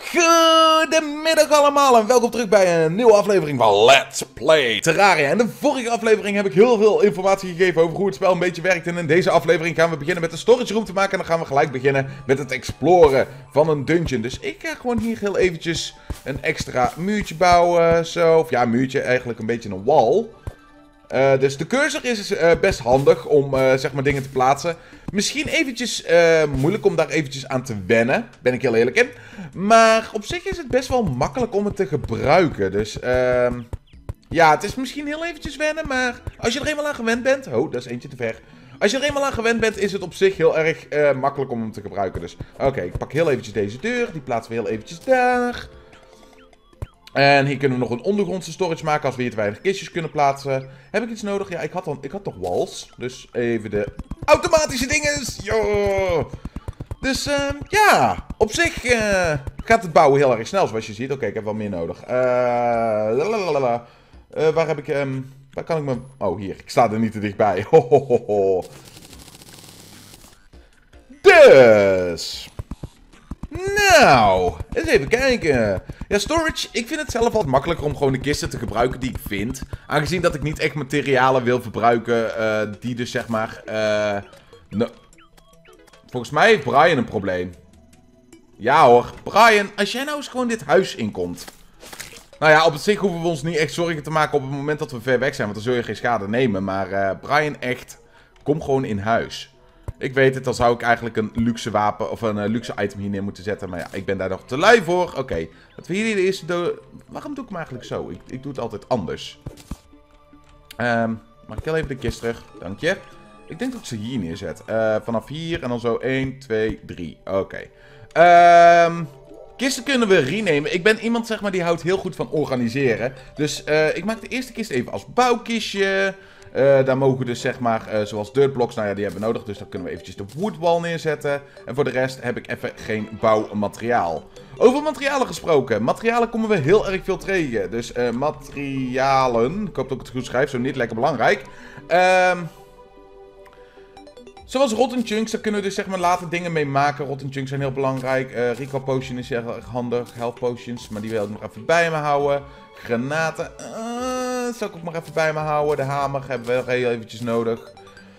Goedemiddag allemaal en welkom terug bij een nieuwe aflevering van Let's Play Terraria. In de vorige aflevering heb ik heel veel informatie gegeven over hoe het spel een beetje werkt. En in deze aflevering gaan we beginnen met de storage room te maken. En dan gaan we gelijk beginnen met het exploren van een dungeon. Dus ik ga gewoon hier heel eventjes een extra muurtje bouwen. Zo, of ja, muurtje, eigenlijk een beetje een wall. Dus de cursor is best handig om zeg maar dingen te plaatsen. Misschien eventjes moeilijk om daar eventjes aan te wennen, ben ik heel eerlijk in. Maar op zich is het best wel makkelijk om het te gebruiken. Dus ja, het is misschien heel eventjes wennen, maar als je er eenmaal aan gewend bent... Oh, dat is eentje te ver. Als je er eenmaal aan gewend bent, is het op zich heel erg makkelijk om hem te gebruiken. Dus oké, ik pak heel eventjes deze deur, die plaatsen we heel eventjes daar. En hier kunnen we nog een ondergrondse storage maken als we hier te weinig kistjes kunnen plaatsen. Heb ik iets nodig? Ja, ik had nog walls. Dus even de automatische dinges. Yo! Dus ja, op zich gaat het bouwen heel erg snel zoals je ziet. Oké, ik heb wel meer nodig. Waar heb ik waar kan ik me... Oh, hier. Ik sta er niet te dichtbij. Hohoho. Dus... Nou, eens even kijken. Ja, storage, ik vind het zelf altijd makkelijker om gewoon de kisten te gebruiken die ik vind. Aangezien dat ik niet echt materialen wil verbruiken die dus zeg maar... Volgens mij heeft Brian een probleem. Ja hoor, Brian, als jij nou eens gewoon dit huis inkomt. Nou ja, op zich hoeven we ons niet echt zorgen te maken op het moment dat we ver weg zijn. Want dan zul je geen schade nemen. Maar Brian, echt, kom gewoon in huis. Ik weet het, dan zou ik eigenlijk een luxe wapen of een luxe item hier neer moeten zetten. Maar ja, ik ben daar nog te lui voor. Oké, dat we hier de eerste door... Waarom doe ik hem eigenlijk zo? Ik doe het altijd anders. Mag ik heel even de kist terug? Dank je. Ik denk dat ik ze hier neerzet. Vanaf hier en dan zo 1, 2, 3. Oké. Kisten kunnen we renemen. Ik ben iemand zeg maar die houdt heel goed van organiseren. Dus ik maak de eerste kist even als bouwkistje. Daar mogen dus zeg maar, zoals dirtblocks, nou ja, die hebben we nodig. Dus dan kunnen we eventjes de woodwall neerzetten. En voor de rest heb ik even geen bouwmateriaal. Over materialen gesproken. Materialen komen we heel erg veel tegen. Dus materialen, ik hoop dat ik het goed schrijf, zo niet lekker belangrijk. Zoals rotten chunks, daar kunnen we dus zeg maar later dingen mee maken. Rotten chunks zijn heel belangrijk. Recall potion is heel erg handig. Health potions, maar die wil ik nog even bij me houden. Granaten, zal ik ook maar even bij me houden. De hamer hebben we nog heel eventjes nodig.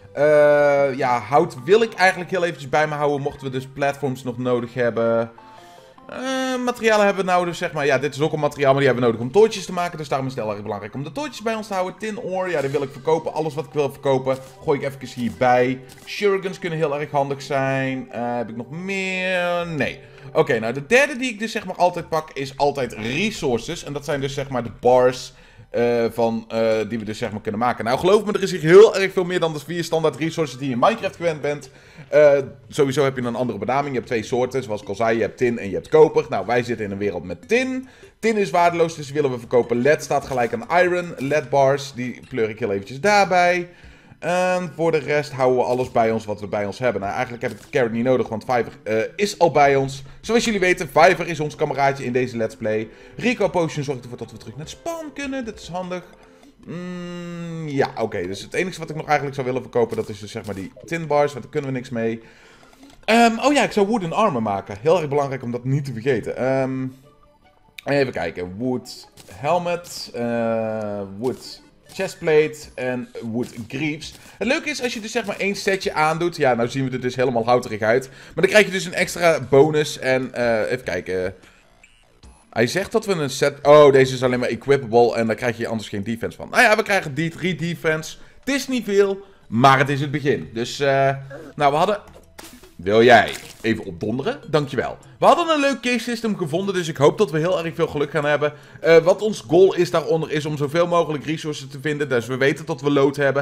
Ja, hout wil ik eigenlijk heel eventjes bij me houden. Mochten we dus platforms nog nodig hebben. Materialen hebben we nou dus zeg maar. Ja, dit is ook een materiaal, maar die hebben we nodig om toortjes te maken. Dus daarom is het heel erg belangrijk om de toortjes bij ons te houden. Tin ore, ja, die wil ik verkopen. Alles wat ik wil verkopen, gooi ik even hierbij. Shurikens kunnen heel erg handig zijn. Heb ik nog meer? Nee. Oké, nou de derde die ik dus zeg maar altijd pak is altijd resources. En dat zijn dus zeg maar de bars die we dus zeg maar kunnen maken. Nou geloof me, er is hier heel erg veel meer dan de 4 standaard resources die je in Minecraft gewend bent. Sowieso heb je een andere benaming. Je hebt 2 soorten, zoals ik al zei. Je hebt tin en je hebt koper. Nou, wij zitten in een wereld met tin. Tin is waardeloos, dus die willen we verkopen. Lead staat gelijk aan iron. Lead bars, die pleur ik heel eventjes daarbij. En voor de rest houden we alles bij ons wat we bij ons hebben. Nou, eigenlijk heb ik de carrot niet nodig, want Fiverr is al bij ons. Zoals jullie weten, Fiverr is ons kameraadje in deze Let's Play. Recall potion zorgt ervoor dat we terug naar het spawn kunnen. Dat is handig. Ja, oké. Dus het enige wat ik nog eigenlijk zou willen verkopen, dat is dus zeg maar die tin bars, want daar kunnen we niks mee. Oh ja, ik zou wooden armor maken. Heel erg belangrijk om dat niet te vergeten. Even kijken. Wood helmet. Wood... chestplate en wood greaves. Het leuke is als je dus zeg maar 1 setje aandoet. Ja, nou zien we er dus helemaal houterig uit. Maar dan krijg je dus een extra bonus. En even kijken. Hij zegt dat we een set... Oh, deze is alleen maar equipable. En daar krijg je anders geen defense van. Nou ja, we krijgen 3 defense. Het is niet veel, maar het is het begin. Dus, nou we hadden... Wil jij even opdonderen? Dankjewel. We hadden een leuk case system gevonden, dus ik hoop dat we heel erg veel geluk gaan hebben. Wat ons goal is daaronder is om zoveel mogelijk resources te vinden. Dus we weten dat we lood hebben.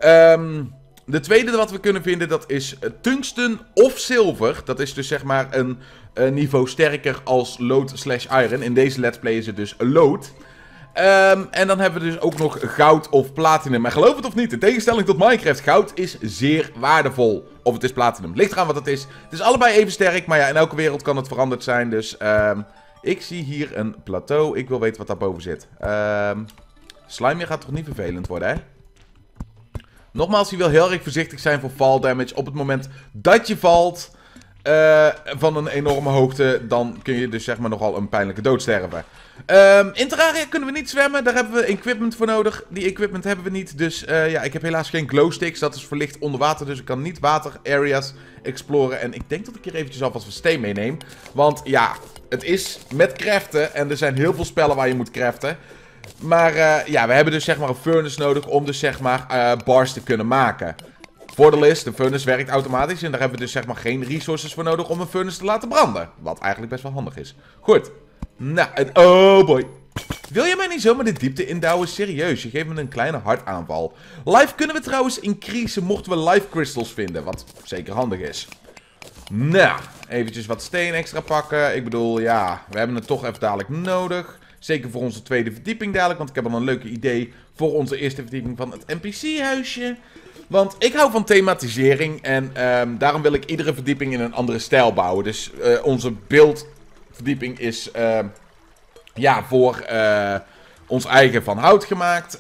De tweede wat we kunnen vinden, dat is tungsten of zilver. Dat is dus zeg maar een niveau sterker als lood/iron. In deze let's play is het dus lood. En dan hebben we dus ook nog goud of platinum. Maar geloof het of niet, in tegenstelling tot Minecraft, goud is zeer waardevol. Of het is platinum. Ligt eraan wat het is. Het is allebei even sterk, maar ja, in elke wereld kan het veranderd zijn. Dus ik zie hier een plateau. Ik wil weten wat daarboven zit. Slime gaat toch niet vervelend worden, hè? Nogmaals, je wil heel erg voorzichtig zijn voor fall damage. Op het moment dat je valt... van een enorme hoogte, dan kun je dus zeg maar nogal een pijnlijke dood sterven. In Terraria kunnen we niet zwemmen, daar hebben we equipment voor nodig. Die equipment hebben we niet, dus ja, ik heb helaas geen glowsticks. Dat is verlicht onder water, dus ik kan niet water areas exploren. En ik denk dat ik hier eventjes alvast wat steen meeneem. Want ja, het is met craften en er zijn heel veel spellen waar je moet craften. Maar ja, we hebben dus zeg maar een furnace nodig om dus zeg maar bars te kunnen maken. Voordeel is, de furnace werkt automatisch en daar hebben we dus zeg maar geen resources voor nodig om een furnace te laten branden. Wat eigenlijk best wel handig is. Goed. Nou, oh boy. Wil je mij niet zomaar de diepte indouwen? Serieus, je geeft me een kleine hartaanval. Life kunnen we trouwens increasen mochten we life crystals vinden, wat zeker handig is. Nou, eventjes wat steen extra pakken. Ik bedoel, ja, we hebben het toch even dadelijk nodig. Zeker voor onze tweede verdieping dadelijk, want ik heb al een leuk idee voor onze eerste verdieping van het NPC-huisje. Want ik hou van thematisering en daarom wil ik iedere verdieping in een andere stijl bouwen. Dus onze beeldverdieping is ja, voor ons eigen van hout gemaakt.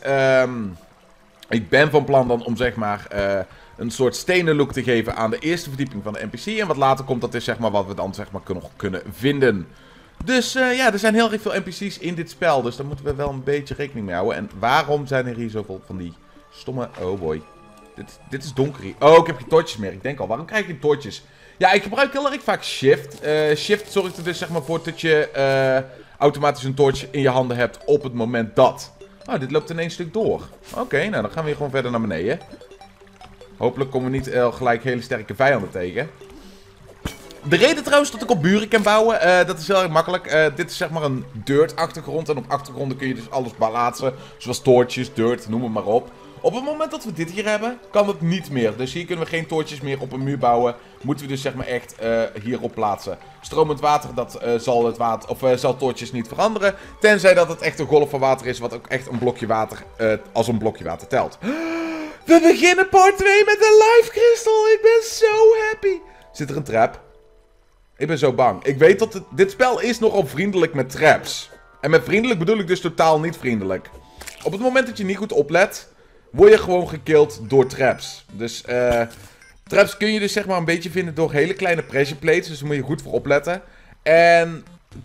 Ik ben van plan dan om zeg maar een soort stenen look te geven aan de eerste verdieping van de NPC. En wat later komt, dat is zeg maar wat we dan zeg maar kunnen vinden. Dus ja, er zijn heel erg veel NPC's in dit spel. Dus daar moeten we wel een beetje rekening mee houden. En waarom zijn er hier zoveel van die stomme... Oh boy. Dit is donker hier. Oh, ik heb geen torches meer. Ik denk al, waarom krijg ik geen torches? Ja, ik gebruik heel erg vaak shift. Shift zorgt er dus zeg maar voor dat je automatisch een torch in je handen hebt op het moment dat. Oh, dit loopt in één stuk door. Oké, nou dan gaan we hier gewoon verder naar beneden. Hopelijk komen we niet gelijk hele sterke vijanden tegen. De reden trouwens dat ik op buren kan bouwen, dat is heel erg makkelijk. Dit is zeg maar een dirt achtergrond en op achtergronden kun je dus alles plaatsen. Zoals torches, dirt, noem het maar op. Op het moment dat we dit hier hebben, kan het niet meer. Dus hier kunnen we geen torches meer op een muur bouwen. Moeten we dus zeg maar echt hierop plaatsen. Stromend water, dat zal torches niet veranderen. Tenzij dat het echt een golf van water is, wat ook echt een blokje water als een blokje water telt. We beginnen part 2 met een life crystal. Ik ben zo happy. Zit er een trap? Ik ben zo bang. Ik weet dat dit spel is nogal vriendelijk met traps. En met vriendelijk bedoel ik dus totaal niet vriendelijk. Op het moment dat je niet goed oplet, word je gewoon gekilld door traps. Dus traps kun je dus zeg maar een beetje vinden door hele kleine pressure plates. Dus daar moet je goed voor opletten. En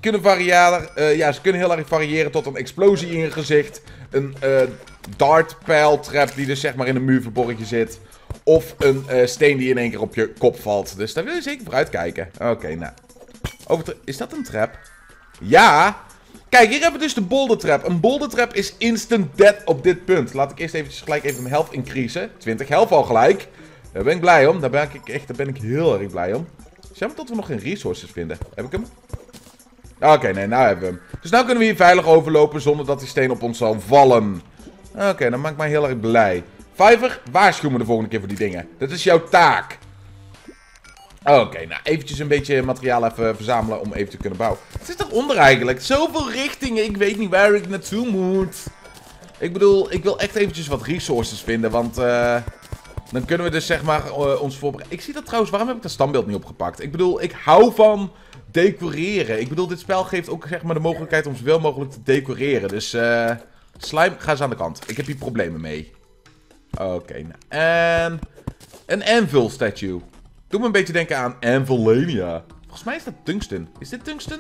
ze kunnen heel erg variëren tot een explosie in je gezicht. Een dartpijl trap die dus zeg maar in een muur verborgen zit. Of een steen die in één keer op je kop valt. Dus daar wil je zeker voor uitkijken. Oké, nou. Is dat een trap? Ja! Kijk, hier hebben we dus de boulder trap. Een boulder trap is instant death op dit punt. Laat ik eerst eventjes gelijk even mijn health increasen. 20 health al gelijk. Daar ben ik blij om. Daar ben ik heel erg blij om. Jammer dat we nog geen resources vinden. Heb ik hem? Oké, nee, nou hebben we hem. Dus nu kunnen we hier veilig overlopen zonder dat die steen op ons zal vallen. Oké, dat maakt mij heel erg blij. Fiverr, waarschuw me de volgende keer voor die dingen. Dat is jouw taak. Oké, nou eventjes een beetje materiaal even verzamelen om even te kunnen bouwen. Het is daaronder eigenlijk. Zoveel richtingen, ik weet niet waar ik naartoe moet. Ik bedoel, ik wil echt eventjes wat resources vinden, want dan kunnen we dus zeg maar ons voorbereiden. Ik zie dat trouwens, waarom heb ik dat standbeeld niet opgepakt? Ik bedoel, ik hou van decoreren. Ik bedoel, dit spel geeft ook zeg maar de mogelijkheid om zoveel mogelijk te decoreren. Dus slime, ga eens aan de kant. Ik heb hier problemen mee. Oké, nou. En een anvil statue. Doe me een beetje denken aan Anvilania. Volgens mij is dat tungsten. Is dit tungsten?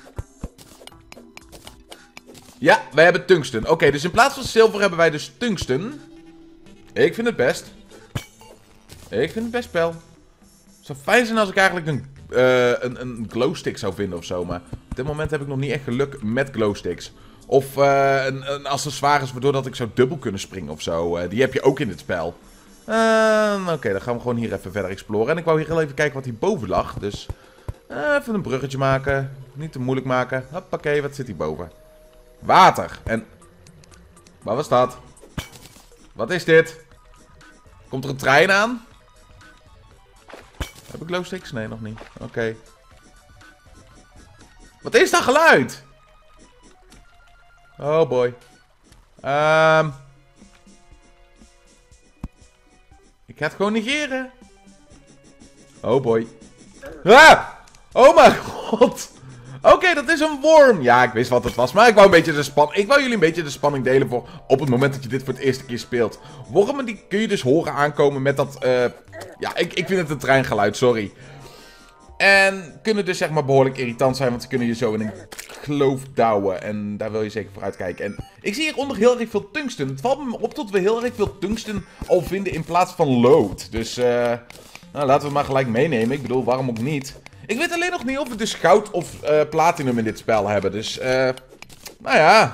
Ja, wij hebben tungsten. Oké, dus in plaats van zilver hebben wij dus tungsten. Ik vind het best. Ik vind het best spel. Het zou fijn zijn als ik eigenlijk een glowstick zou vinden of zo. Maar op dit moment heb ik nog niet echt geluk met glowsticks. Of een accessoires waardoor dat ik zou dubbel kunnen springen of zo. Die heb je ook in dit spel. Oké, dan gaan we gewoon hier even verder exploren. En ik wou hier heel even kijken wat hierboven lag. Dus even een bruggetje maken. Niet te moeilijk maken. Hoppakee, wat zit hierboven? Water. En... Waar was dat? Wat is dit? Komt er een trein aan? Heb ik glowsticks? Nee, nog niet. Oké. Wat is dat geluid? Oh boy. Ik ga het gewoon negeren. Oh boy. Ah! Oh mijn god. Oké, dat is een worm. Ja, ik wist wat het was. Maar ik wou jullie een beetje de spanning delen voor op het moment dat je dit voor het eerste keer speelt. Wormen die kun je dus horen aankomen met dat... Ja, ik vind het een treingeluid, sorry. En kunnen dus zeg maar behoorlijk irritant zijn, want ze kunnen je zo in een kloof douwen. En daar wil je zeker voor uitkijken. En ik zie hieronder heel erg veel tungsten. Het valt me op dat we heel erg veel tungsten al vinden in plaats van lood. Dus nou, laten we het maar gelijk meenemen. Ik bedoel, waarom ook niet? Ik weet alleen nog niet of we dus goud of platinum in dit spel hebben. Dus nou ja.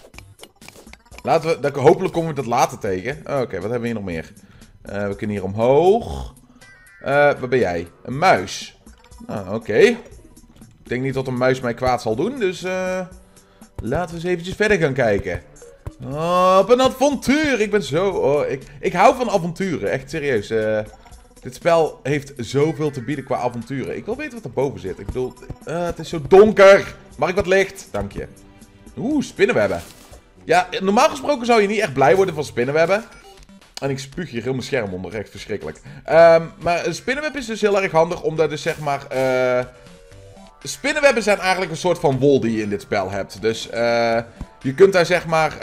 Hopelijk komen we dat later tegen. Oké, wat hebben we hier nog meer? We kunnen hier omhoog. Waar ben jij? Een muis. Oké. Ik denk niet dat een muis mij kwaad zal doen, dus laten we eens eventjes verder gaan kijken. Op een avontuur! Ik ben zo... ik hou van avonturen, echt serieus. Dit spel heeft zoveel te bieden qua avonturen. Ik wil weten wat er boven zit. Ik bedoel, het is zo donker. Mag ik wat licht? Dank je. Spinnenwebben. Ja, normaal gesproken zou je niet echt blij worden van spinnenwebben. En ik spuug hier heel mijn scherm onder, echt verschrikkelijk. Maar een spinnenweb is dus heel erg handig, omdat dus zeg maar... spinnenwebben zijn eigenlijk een soort van wol die je in dit spel hebt. Dus je kunt daar zeg maar...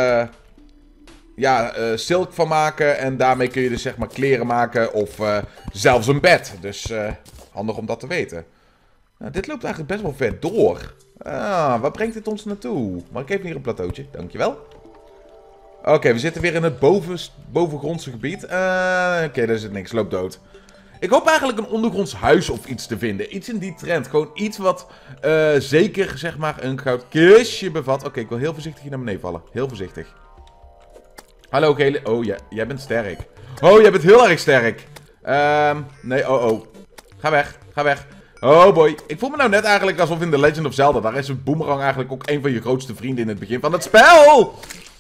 silk van maken en daarmee kun je dus zeg maar kleren maken of zelfs een bed. Dus handig om dat te weten. Nou, dit loopt eigenlijk best wel ver door. Waar brengt dit ons naartoe? Mag ik even hier een plateautje? Dankjewel. Oké, we zitten weer in het bovengrondse gebied. Oké, daar zit niks. Loop dood. Ik hoop eigenlijk een ondergronds huis of iets te vinden. Iets in die trend. Gewoon iets wat zeker zeg maar een goudkistje bevat. Oké, ik wil heel voorzichtig hier naar beneden vallen. Heel voorzichtig. Hallo, gele... Oh, ja, jij bent sterk. Oh, jij bent heel erg sterk. Nee, Ga weg, ga weg. Oh boy. Ik voel me nou net eigenlijk alsof in The Legend of Zelda. Daar is een boomerang eigenlijk ook een van je grootste vrienden in het begin van het spel.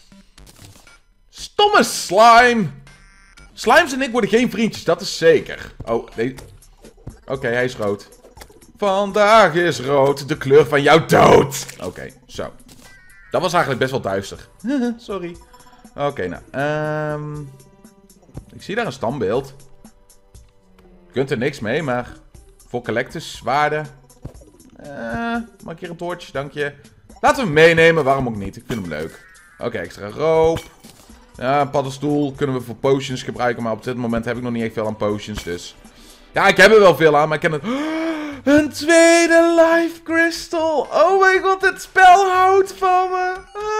Stomme slime. Slimes en ik worden geen vriendjes, dat is zeker. Oh, nee. Oké, hij is rood. Vandaag is rood de kleur van jouw dood. Oké, zo. Dat was eigenlijk best wel duister. Sorry. Oké, nou. Ik zie daar een standbeeld. Je kunt er niks mee, maar... Voor collectors waarde. Mag ik hier een toortje? Dank je. Laten we hem meenemen, waarom ook niet? Ik vind hem leuk. Oké, extra roop. Ja, een paddenstoel kunnen we voor potions gebruiken, maar op dit moment heb ik nog niet echt veel aan potions, dus... Ja, ik heb er wel veel aan, maar ik ken het... Een tweede life crystal! Oh my god, dit spel houdt van me!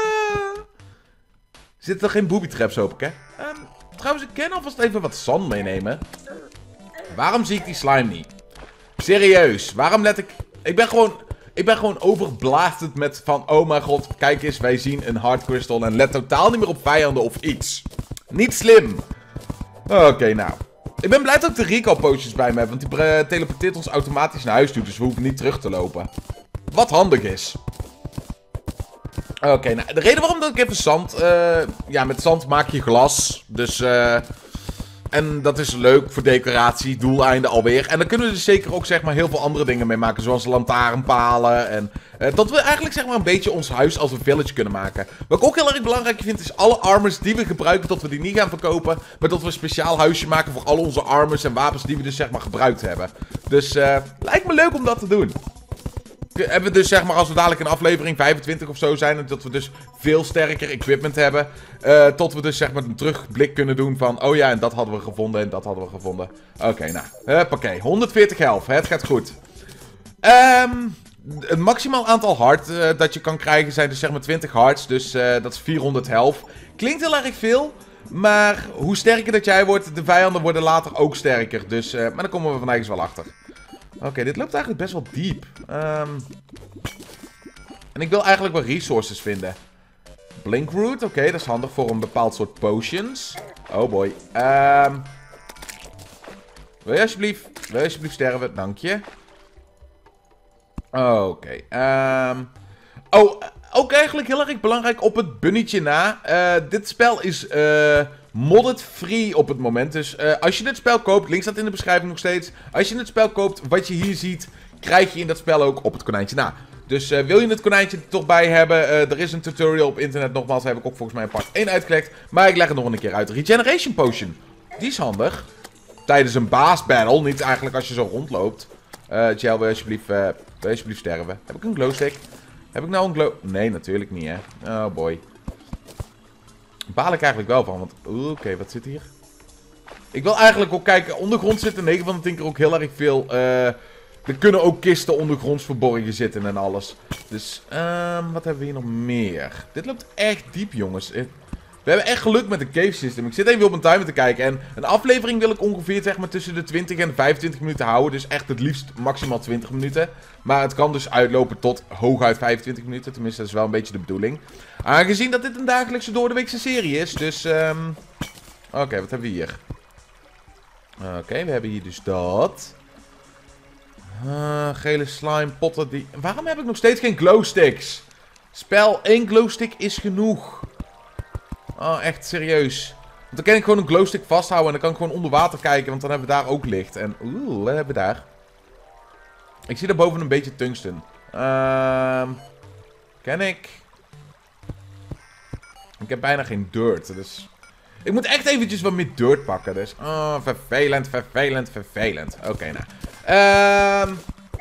Zitten er geen booby traps, hoop ik, hè? Trouwens, ik kan alvast even wat zand meenemen. Waarom zie ik die slime niet? Serieus, waarom let ik... Ik ben gewoon overblaasterd met van... Oh mijn god, kijk eens, wij zien een hard crystal en let totaal niet meer op vijanden of iets. Niet slim. Oké, nou. Ik ben blij dat ik de recall potions bij me heb, want die teleporteert ons automatisch naar huis toe, dus we hoeven niet terug te lopen. Wat handig is. Oké, nou, de reden waarom dat ik even zand... ja, met zand maak je glas, dus... En dat is leuk voor decoratie, doeleinden alweer. En dan kunnen we dus zeker ook zeg maar heel veel andere dingen mee maken. Zoals lantaarnpalen en... dat we eigenlijk zeg maar een beetje ons huis als een village kunnen maken. Wat ik ook heel erg belangrijk vind is alle armors die we gebruiken, dat we die niet gaan verkopen. Maar dat we een speciaal huisje maken voor al onze armors en wapens die we dus zeg maar gebruikt hebben. Dus lijkt me leuk om dat te doen. Hebben we dus zeg maar als we dadelijk in aflevering 25 of zo zijn, dat we dus veel sterker equipment hebben. Tot we dus zeg maar een terugblik kunnen doen van, oh ja, en dat hadden we gevonden en dat hadden we gevonden. Oké, nou, huppakee. 140 health, het gaat goed. Het maximaal aantal hart dat je kan krijgen zijn dus zeg maar 20 hearts, dus dat is 400 health. Klinkt heel erg veel, maar hoe sterker dat jij wordt, de vijanden worden later ook sterker. Dus, maar daar komen we van ergens wel achter. Oké, dit loopt eigenlijk best wel diep. En ik wil eigenlijk wel resources vinden. Blinkroot, oké, dat is handig voor een bepaald soort potions. Oh boy. Wil je alsjeblieft sterven? Dank je. Oké. Ook eigenlijk heel erg belangrijk op het bunnetje na. Dit spel is modded free op het moment. Dus als je dit spel koopt, link staat in de beschrijving nog steeds. Als je het spel koopt, wat je hier ziet, krijg je in dat spel ook op het konijntje na. Dus wil je het konijntje er toch bij hebben, er is een tutorial op internet. Nogmaals, heb ik ook volgens mij een part 1 uitgelegd. Maar ik leg het nog een keer uit. Regeneration Potion. Die is handig. Tijdens een baas battle, niet eigenlijk als je zo rondloopt. Gel, wil je alsjeblieft sterven. Heb ik een glowstick? Heb ik nou een glow... Nee, natuurlijk niet, hè. Oh boy. Baal ik eigenlijk wel van, want... Oké, wat zit hier? Ik wil eigenlijk ook kijken... Ondergrond zitten 9 van de 10 keer ook heel erg veel... Er kunnen ook kisten ondergronds verborgen zitten en alles. Dus, wat hebben we hier nog meer? Dit loopt echt diep, jongens. We hebben echt geluk met de cave system. Ik zit even op mijn timer te kijken. En een aflevering wil ik ongeveer zeg maar tussen de 20 en 25 minuten houden. Dus echt het liefst maximaal 20 minuten. Maar het kan dus uitlopen tot hooguit 25 minuten. Tenminste, dat is wel een beetje de bedoeling. Aangezien dat dit een dagelijkse doordeweekse serie is. Dus, oké, wat hebben we hier? Oké, we hebben hier dus dat. Gele slime potten die... Waarom heb ik nog steeds geen glowsticks? Spel, 1 glowstick is genoeg. Oh, echt serieus. Want dan kan ik gewoon een glowstick vasthouden en dan kan ik gewoon onder water kijken, want dan hebben we daar ook licht. En wat hebben we daar? Ik zie daarboven een beetje tungsten. Ken ik? Ik heb bijna geen dirt, dus... Ik moet echt eventjes wat meer dirt pakken, dus... Oh, vervelend, vervelend, vervelend. Oké, nou.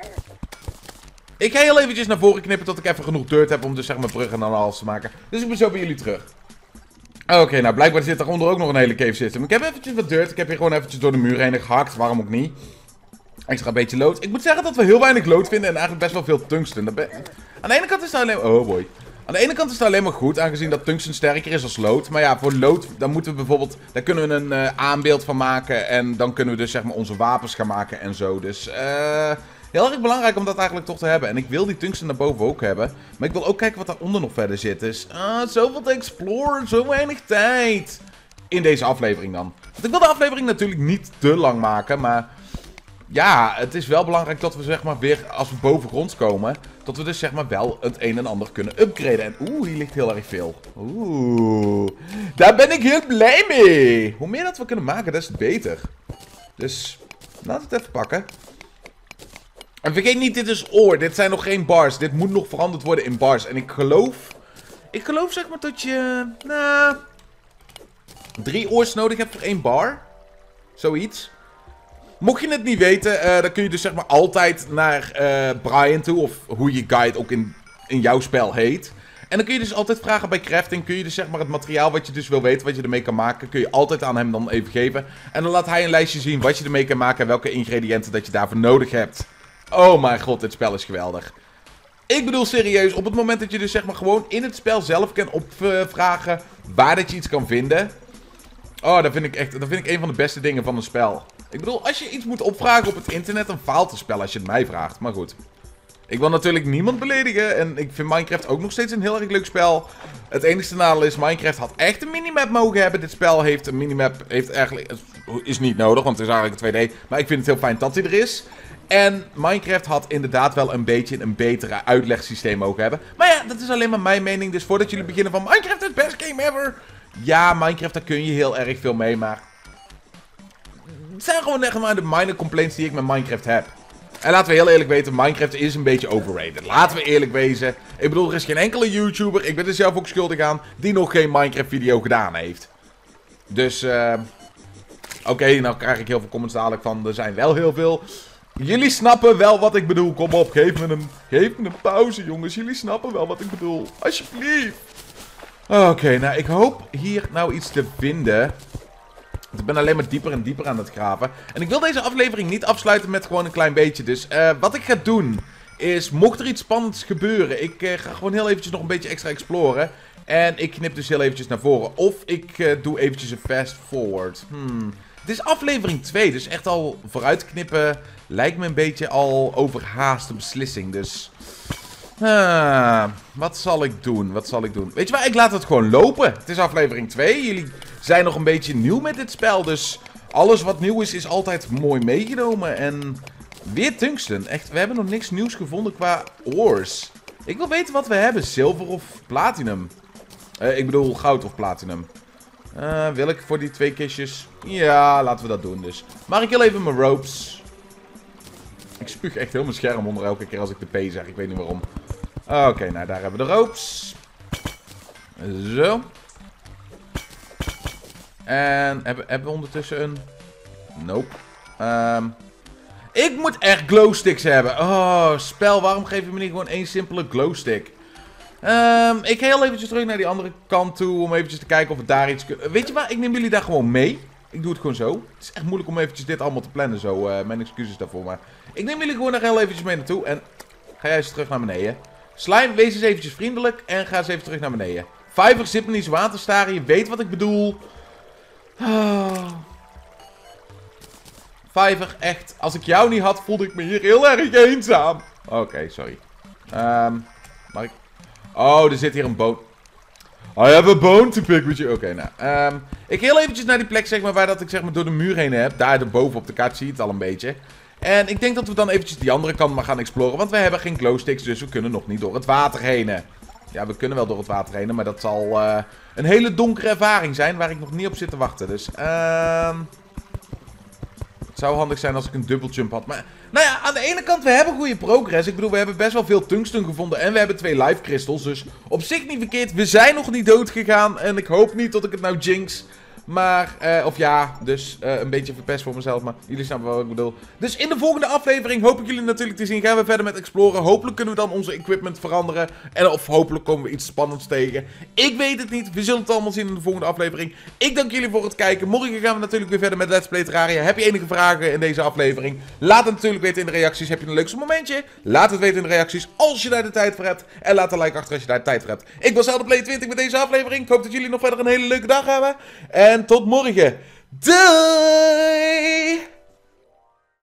Ik ga heel eventjes naar voren knippen tot ik even genoeg dirt heb om dus zeg maar bruggen en alles te maken. Dus ik ben zo bij jullie terug. Oké, nou blijkbaar zit daaronder ook nog een hele cave system. Ik heb eventjes wat dirt. Ik heb hier gewoon eventjes door de muur heen gehakt. Waarom ook niet. Extra een beetje lood. Ik moet zeggen dat we heel weinig lood vinden en eigenlijk best wel veel tungsten. Aan de ene kant is het alleen... Oh boy. Aan de ene kant is het alleen maar goed, aangezien dat tungsten sterker is als lood. Maar ja, voor lood, dan moeten we bijvoorbeeld... Daar kunnen we een aanbeeld van maken. En dan kunnen we dus zeg maar onze wapens gaan maken en zo. Dus heel erg belangrijk om dat eigenlijk toch te hebben. En ik wil die tungsten naar boven ook hebben. Maar ik wil ook kijken wat daaronder nog verder zit. Dus zoveel te exploren, zo weinig tijd. In deze aflevering dan. Want ik wil de aflevering natuurlijk niet te lang maken, maar... Ja, het is wel belangrijk dat we zeg maar weer, als we bovengronds komen, dat we dus zeg maar wel het een en ander kunnen upgraden. En hier ligt heel erg veel. Daar ben ik heel blij mee. Hoe meer dat we kunnen maken, des te beter. Dus, laten we het even pakken. En vergeet niet, dit is ore. Dit zijn nog geen bars. Dit moet nog veranderd worden in bars. En ik geloof zeg maar dat je, 3 ores nodig hebt voor 1 bar. Zoiets. Mocht je het niet weten, dan kun je dus zeg maar altijd naar Brian toe, of hoe je guide ook in jouw spel heet. En dan kun je dus altijd vragen bij crafting, kun je dus zeg maar het materiaal wat je dus wil weten, wat je ermee kan maken, kun je altijd aan hem dan even geven. En dan laat hij een lijstje zien wat je ermee kan maken en welke ingrediënten dat je daarvoor nodig hebt. Oh mijn god, dit spel is geweldig. Ik bedoel serieus, op het moment dat je dus zeg maar gewoon in het spel zelf kan opvragen waar dat je iets kan vinden. Oh, dat vind ik een van de beste dingen van een spel. Ik bedoel, als je iets moet opvragen op het internet, dan faalt het spel als je het mij vraagt. Maar goed. Ik wil natuurlijk niemand beledigen. En ik vind Minecraft ook nog steeds een heel erg leuk spel. Het enige nadeel is, Minecraft had echt een minimap mogen hebben. Dit spel heeft een minimap, is niet nodig, want het is eigenlijk een 2D. Maar ik vind het heel fijn dat hij er is. En Minecraft had inderdaad wel een beetje een betere uitlegsysteem mogen hebben. Maar ja, dat is alleen maar mijn mening. Dus voordat jullie beginnen van Minecraft is het best game ever. Ja, Minecraft, daar kun je heel erg veel mee, maar... Het zijn gewoon echt maar de minor complaints die ik met Minecraft heb. En laten we heel eerlijk weten, Minecraft is een beetje overrated. Laten we eerlijk wezen. Ik bedoel, er is geen enkele YouTuber, ik ben er zelf ook schuldig aan, die nog geen Minecraft video gedaan heeft. Dus, oké, nou krijg ik heel veel comments dadelijk van, er zijn wel heel veel. Jullie snappen wel wat ik bedoel, kom op, geef me een pauze jongens. Jullie snappen wel wat ik bedoel, alsjeblieft. Oké, nou ik hoop hier nou iets te vinden. Ik ben alleen maar dieper en dieper aan het graven. En ik wil deze aflevering niet afsluiten met gewoon een klein beetje. Dus wat ik ga doen is, mocht er iets spannends gebeuren, ik ga gewoon heel eventjes nog een beetje extra exploren. En ik knip dus heel eventjes naar voren. Of ik doe eventjes een fast forward. Het is aflevering 2, dus echt al vooruit knippen lijkt me een beetje al overhaaste beslissing. Dus... wat zal ik doen? Wat zal ik doen? Weet je waar, ik laat het gewoon lopen. Het is aflevering 2. Jullie zijn nog een beetje nieuw met dit spel. Dus alles wat nieuw is altijd mooi meegenomen. En weer tungsten. Echt, we hebben nog niks nieuws gevonden qua ores. Ik wil weten wat we hebben. Zilver of platinum? Ik bedoel goud of platinum. Wil ik voor die 2 kistjes? Ja, laten we dat doen dus. Maak ik heel even mijn ropes. Ik spuug echt heel mijn scherm onder elke keer als ik de P zeg. Ik weet niet waarom. Oké, nou daar hebben we de ropes. Zo. En hebben we ondertussen een... Nope. Ik moet echt glowsticks hebben. Oh, spel, waarom geef je me niet gewoon 1 simpele glowstick? Ik ga heel eventjes terug naar die andere kant toe om eventjes te kijken of we daar iets kunnen... Weet je waar, ik neem jullie daar gewoon mee. Ik doe het gewoon zo. Het is echt moeilijk om eventjes dit allemaal te plannen zo. Mijn excuses daarvoor. Maar ik neem jullie gewoon nog heel eventjes mee naartoe. En ga jij eens terug naar beneden. Slime, wees eens eventjes vriendelijk. En ga eens even terug naar beneden. Fiver, zit me niet zo aan te staren. Je weet wat ik bedoel. Fiver, echt. Als ik jou niet had, voelde ik me hier heel erg eenzaam. Oké, sorry. Mag ik... Oh, er zit hier een boot. I have a bone to pick with you. Oké, nou. Ik heel eventjes naar die plek, zeg maar, waar dat ik zeg maar door de muur heen heb. Daar erboven op de kaart zie je het al een beetje. En ik denk dat we dan eventjes die andere kant maar gaan exploren. Want we hebben geen glowsticks, dus we kunnen nog niet door het water heen. Ja, we kunnen wel door het water heen, maar dat zal een hele donkere ervaring zijn waar ik nog niet op zit te wachten. Dus, het zou handig zijn als ik een dubbeljump had. Maar, nou ja, aan de ene kant, we hebben goede progress. Ik bedoel, we hebben best wel veel tungsten gevonden. En we hebben 2 life crystals. Dus op zich niet verkeerd. We zijn nog niet dood gegaan. En ik hoop niet dat ik het nou jinx. Maar, of ja, dus een beetje verpest voor mezelf. Maar jullie snappen wel wat ik bedoel. Dus in de volgende aflevering hoop ik jullie natuurlijk te zien. Gaan we verder met exploren. Hopelijk kunnen we dan onze equipment veranderen. En of hopelijk komen we iets spannends tegen. Ik weet het niet. We zullen het allemaal zien in de volgende aflevering. Ik dank jullie voor het kijken. Morgen gaan we natuurlijk weer verder met Let's Play Terraria. Heb je enige vragen in deze aflevering? Laat het natuurlijk weten in de reacties. Heb je een leukste momentje? Laat het weten in de reacties als je daar de tijd voor hebt. En laat een like achter als je daar de tijd voor hebt. Ik was Zeldaplay20 met deze aflevering. Ik hoop dat jullie nog verder een hele leuke dag hebben. En tot morgen. Doei!